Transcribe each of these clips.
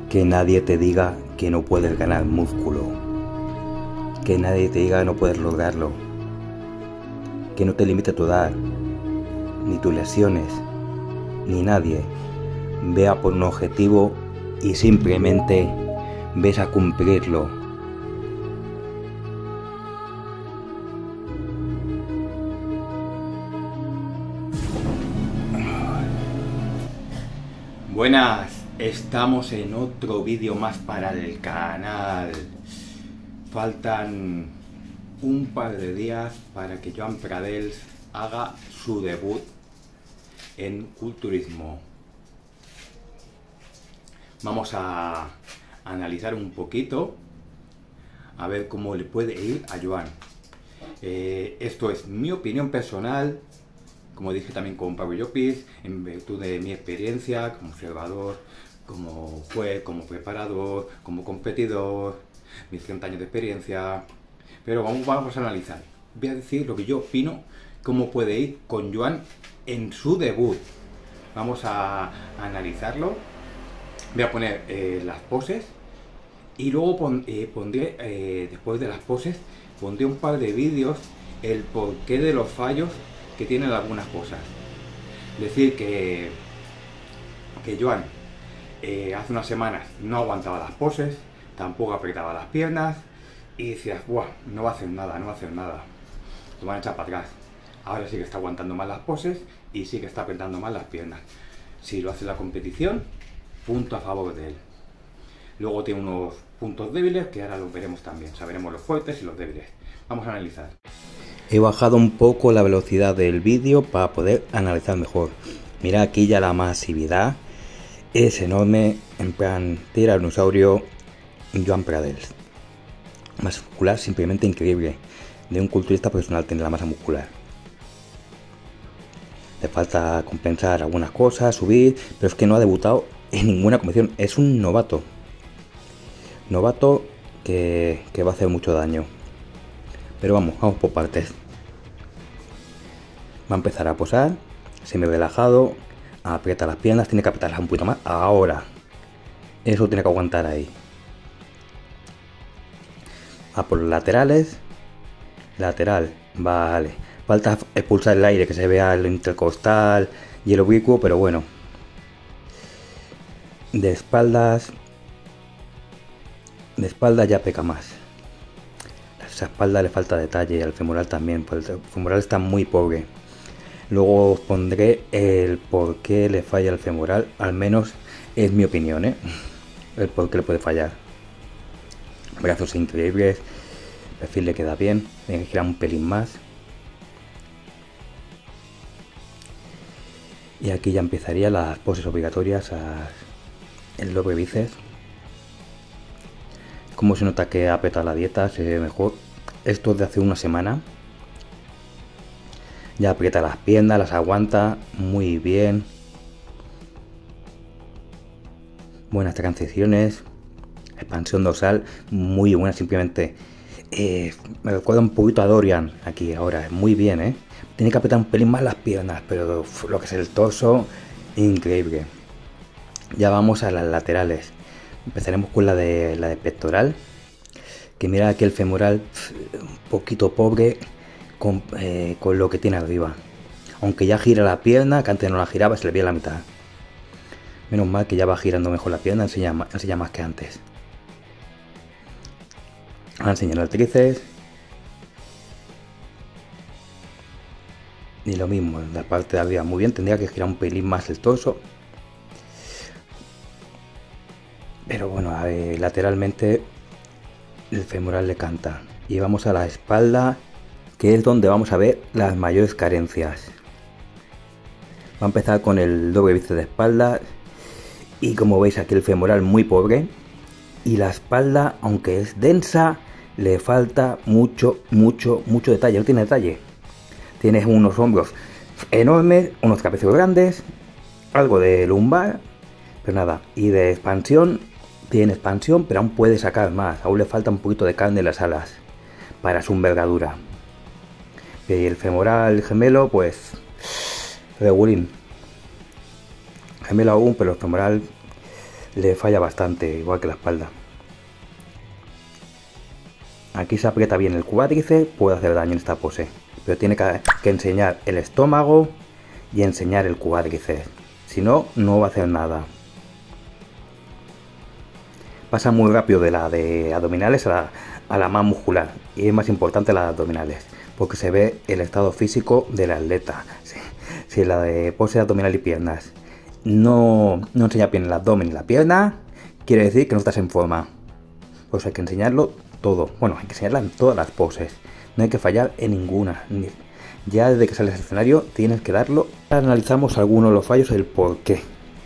Que nadie te diga que no puedes ganar músculo. Que nadie te diga que no puedes lograrlo. Que no te limite tu edad, ni tus lesiones, ni nadie. Vea por un objetivo y simplemente ves a cumplirlo. Buenas, estamos en otro vídeo más para el canal. Faltan un par de días para que Joan Pradels haga su debut en culturismo. Vamos a analizar un poquito a ver cómo le puede ir a Joan. Esto es mi opinión personal, como dije también con Pablo Llopis, en virtud de mi experiencia como observador, como juez, como preparador, como competidor, mis 30 años de experiencia. Pero vamos a analizar. Voy a decir lo que yo opino, cómo puede ir con Joan en su debut. Vamos a analizarlo. Voy a poner las poses y luego pondré, después de las poses, pondré un par de vídeos el porqué de los fallos que tienen algunas cosas. Decir que Joan hace unas semanas no aguantaba las poses, tampoco apretaba las piernas y decías, ¡buah! No va a hacer nada, lo van a echar para atrás. Ahora sí que está aguantando más las poses y sí que está apretando más las piernas. Si lo hace en la competición, punto a favor de él. Luego tiene unos puntos débiles que ahora los veremos también. Sabremos los fuertes y los débiles. Vamos a analizar. He bajado un poco la velocidad del vídeo para poder analizar mejor. Mira, aquí ya la masividad es enorme. En plan, tiranosaurio Joan Pradels. Masa muscular simplemente increíble. De un culturista profesional tener la masa muscular. Le falta compensar algunas cosas, subir, pero es que no ha debutado en ninguna competición. Es un novato. Novato que va a hacer mucho daño. Pero vamos por partes. Va a empezar a posar, semi relajado, aprieta las piernas, tiene que apretarlas un poquito más. Ahora, eso tiene que aguantar ahí. A por los laterales. Lateral, vale. Falta expulsar el aire, que se vea el intercostal y el oblicuo, pero bueno. De espaldas ya peca más. A esa espalda le falta detalle, al femoral también, pues el femoral está muy pobre. Luego os pondré el por qué le falla el femoral, al menos es mi opinión, el por qué le puede fallar. Brazos increíbles, el perfil le queda bien, tiene que girar un pelín más. Y aquí ya empezaría las poses obligatorias el doble bíceps. Como se nota que ha apretado la dieta, se ve mejor. Esto es de hace una semana. Ya aprieta las piernas, las aguanta muy bien. Buenas transiciones. Expansión dorsal muy buena, simplemente. Me recuerda un poquito a Dorian aquí ahora. Muy bien, Tiene que apretar un pelín más las piernas, pero lo que es el torso, increíble. Ya vamos a las laterales. Empezaremos con la de pectoral. Que mira aquí el femoral un poquito pobre con lo que tiene arriba. Aunque ya gira la pierna, que antes no la giraba, se le veía la mitad. Menos mal que ya va girando mejor la pierna, enseña más que antes. Ahora enseñar el tríceps. Y lo mismo, en la parte de arriba muy bien, tendría que girar un pelín más el torso. Pero bueno, lateralmente el femoral le canta. Y vamos a la espalda, que es donde vamos a ver las mayores carencias. Va a empezar con el doble bíceps de espalda. Y como veis aquí el femoral muy pobre. Y la espalda, aunque es densa, le falta mucho detalle. No tiene detalle. Tienes unos hombros enormes, unos trapecios grandes, algo de lumbar, pero nada. Y de expansión, tiene expansión, pero aún puede sacar más. Aún le falta un poquito de carne en las alas para su envergadura. Y el femoral gemelo, pues regulín. Gemelo aún, pero el femoral le falla bastante, igual que la espalda. Aquí se aprieta bien el cuádriceps, puede hacer daño en esta pose, pero tiene que enseñar el estómago y enseñar el cuádriceps, si no, no va a hacer nada. Pasa muy rápido de la de abdominales a la más muscular, y es más importante la de abdominales, porque se ve el estado físico del atleta. Si la de pose abdominal y piernas no enseña bien el abdomen y la pierna, quiere decir que no estás en forma. Pues hay que enseñarlo todo. Bueno, hay que enseñarla en todas las poses. No hay que fallar en ninguna. Ya desde que sales al escenario tienes que darlo. Analizamos algunos de los fallos, el por qué.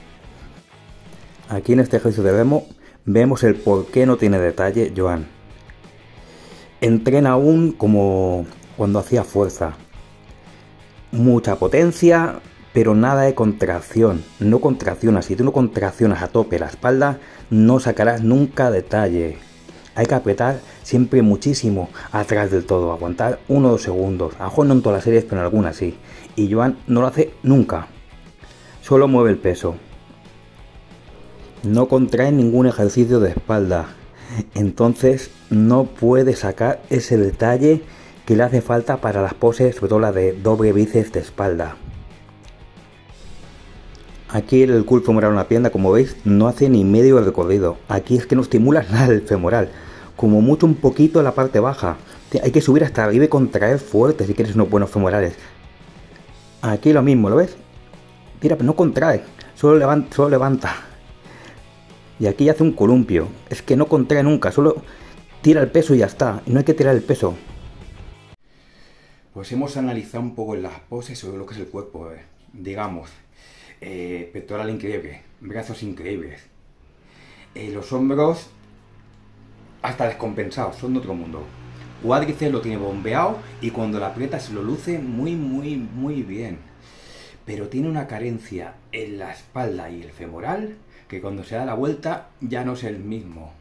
Aquí en este ejercicio de demo vemos el por qué no tiene detalle Joan. Entrena aún como cuando hacía fuerza. Mucha potencia, pero nada de contracción. No contraccionas. Si tú no contraccionas a tope la espalda, no sacarás nunca detalle. Hay que apretar siempre muchísimo atrás del todo. Aguantar 1 o 2 segundos. A lo mejor no en todas las series, pero en algunas sí. Y Joan no lo hace nunca. Solo mueve el peso. No contrae ningún ejercicio de espalda. Entonces no puede sacar ese detalle que le hace falta para las poses, sobre todo la de doble bíceps de espalda. Aquí el curl femoral en la pierna, como veis, no hace ni medio recorrido. Aquí es que no estimula nada el femoral, como mucho un poquito en la parte baja. Hay que subir hasta arriba y contraer fuerte si quieres unos buenos femorales. Aquí lo mismo, ¿lo ves? Tira, pero no contrae, solo levanta. Y aquí hace un columpio. Es que no contrae nunca, solo tira el peso y ya está. Y no hay que tirar el peso. Pues hemos analizado un poco en las poses sobre lo que es el cuerpo, digamos. Pectoral increíble, brazos increíbles. Los hombros hasta descompensados, son de otro mundo. Cuádriceps lo tiene bombeado y cuando la aprieta se lo luce muy bien. Pero tiene una carencia en la espalda y el femoral que cuando se da la vuelta ya no es el mismo.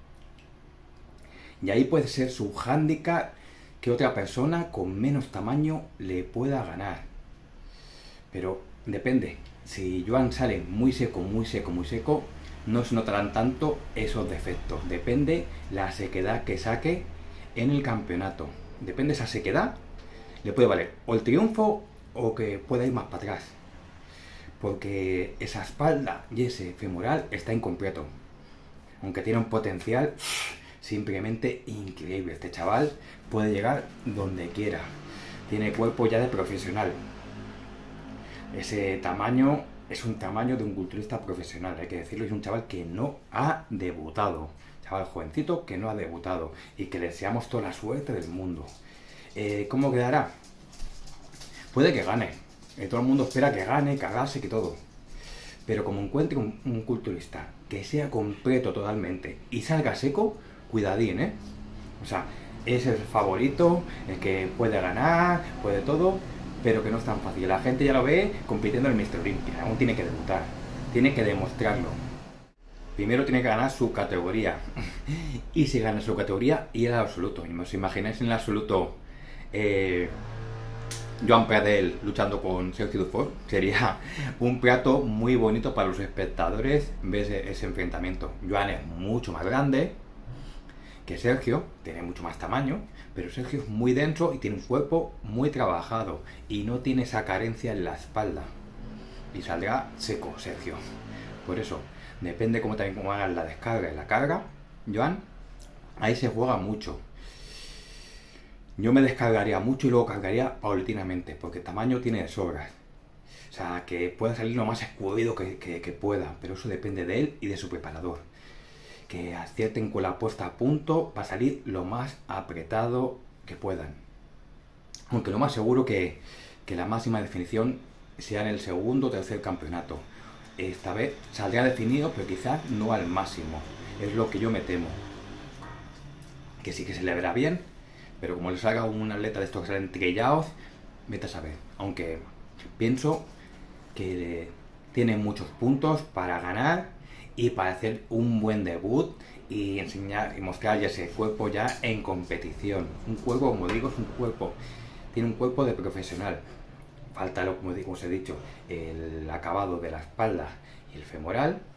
Y ahí puede ser su hándicap que otra persona con menos tamaño le pueda ganar. Pero depende. Si Joan sale muy seco, no se notarán tanto esos defectos. Depende la sequedad que saque en el campeonato. Depende esa sequedad, le puede valer o el triunfo o que pueda ir más para atrás. Porque esa espalda y ese femoral está incompleto. Aunque tiene un potencial simplemente increíble. Este chaval puede llegar donde quiera. Tiene cuerpo ya de profesional. Ese tamaño es un tamaño de un culturista profesional, hay que decirlo. Es un chaval que no ha debutado. Chaval jovencito que no ha debutado. Y que le deseamos toda la suerte del mundo. ¿Cómo quedará? Puede que gane. Todo el mundo espera que gane, que arrase, que todo. Pero como encuentre un culturista que sea completo totalmente y salga seco, cuidadín, O sea, es el favorito, el que puede ganar, puede todo, pero que no es tan fácil. La gente ya lo ve compitiendo en el Mr. Olympia, aún tiene que debutar, tiene que demostrarlo. Primero tiene que ganar su categoría. Y si gana su categoría, ir al absoluto. Y os imagináis en el absoluto Joan Pradell luchando con Sergio Dufour. Sería un plato muy bonito para los espectadores ver ese enfrentamiento. Joan es mucho más grande que Sergio, tiene mucho más tamaño, pero Sergio es muy denso y tiene un cuerpo muy trabajado y no tiene esa carencia en la espalda. Y saldrá seco Sergio. Por eso, depende cómo hagan la descarga y la carga, Joan, ahí se juega mucho. Yo me descargaría mucho y luego cargaría paulatinamente, porque el tamaño tiene de sobras. O sea, que pueda salir lo más escudido que pueda, pero eso depende de él y de su preparador. Que acierten con la puesta a punto para salir lo más apretado que puedan. Aunque lo más seguro que la máxima definición sea en el segundo o tercer campeonato. Esta vez saldrá definido, pero quizás no al máximo. Es lo que yo me temo. Que sí que se le verá bien, pero como les haga un atleta de estos que salen trillados, vete a saber. Aunque pienso que tiene muchos puntos para ganar y para hacer un buen debut y enseñar y mostrar ya ese cuerpo ya en competición. Un cuerpo, como digo, es un cuerpo, tiene un cuerpo de profesional. Falta, como os he dicho, el acabado de la espalda y el femoral,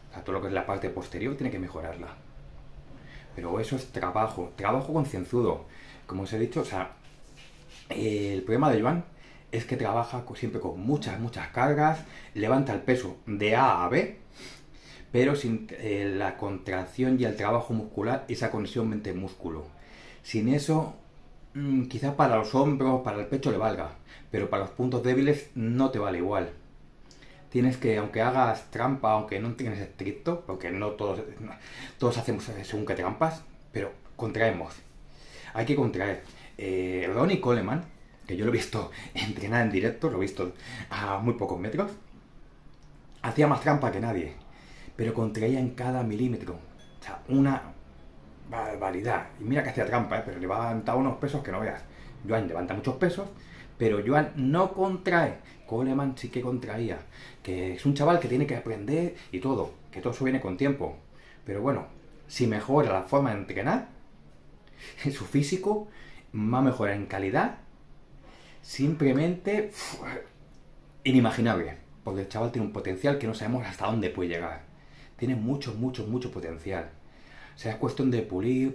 O sea, todo lo que es la parte posterior tiene que mejorarla. Pero eso es trabajo concienzudo. Como os he dicho, o sea, el problema de Joan es que trabaja siempre con muchas cargas, levanta el peso de A a B, pero sin la contracción y el trabajo muscular, esa conexión mente-músculo. Sin eso, quizás para los hombros, para el pecho le valga, pero para los puntos débiles no te vale igual. Tienes que, aunque hagas trampa, aunque no tienes estricto, porque no todos hacemos según qué trampas, pero contraemos. Hay que contraer. Ronnie Coleman, que yo lo he visto entrenar en directo, lo he visto a muy pocos metros, hacía más trampa que nadie, pero contraía en cada milímetro. O sea, una barbaridad. Y mira que hacía trampa, pero levantaba unos pesos que no veas. Joan levanta muchos pesos, pero Joan no contrae. Coleman sí que contraía. Que es un chaval que tiene que aprender y todo, que todo eso viene con tiempo. Pero bueno, si mejora la forma de entrenar, su físico va a mejorar en calidad, simplemente inimaginable, porque el chaval tiene un potencial que no sabemos hasta dónde puede llegar. Tiene mucho potencial. O sea, es cuestión de pulir.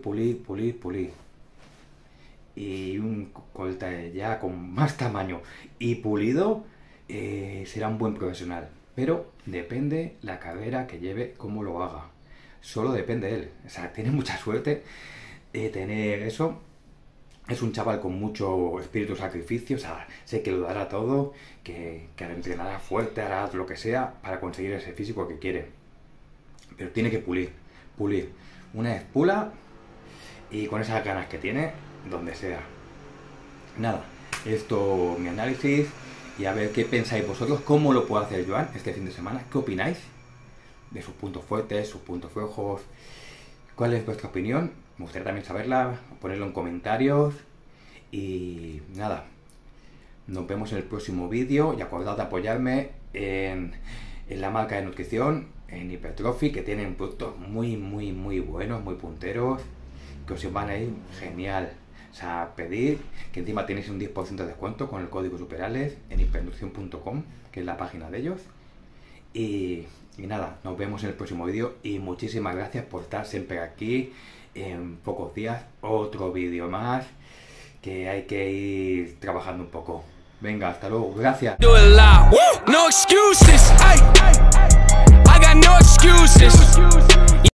Y un colte ya con más tamaño y pulido será un buen profesional. Pero depende la carrera que lleve, cómo lo haga. Solo depende de él. O sea, tiene mucha suerte de tener eso. Es un chaval con mucho espíritu de sacrificio, o sea, sé que lo dará todo, que entrenará fuerte, hará lo que sea para conseguir ese físico que quiere. Pero tiene que pulir. Una vez pula y con esas ganas que tiene, donde sea. Nada, esto mi análisis y a ver qué pensáis vosotros, cómo lo puede hacer Joan este fin de semana, qué opináis de sus puntos fuertes, sus puntos flojos, cuál es vuestra opinión. Me gustaría también saberla, ponerlo en comentarios y nada, nos vemos en el próximo vídeo y acordad de apoyarme en la marca de nutrición, en Hypertrophy, que tienen productos muy buenos, muy punteros, que os van a ir genial. O sea, pedir, que encima tenéis un 10% de descuento con el código SUPERALES en hipernutrición.com, que es la página de ellos. Y nada, nos vemos en el próximo vídeo y muchísimas gracias por estar siempre aquí. En pocos días otro vídeo más, que hay que ir trabajando un poco. Venga, hasta luego, gracias. No excuses. I got no excuses.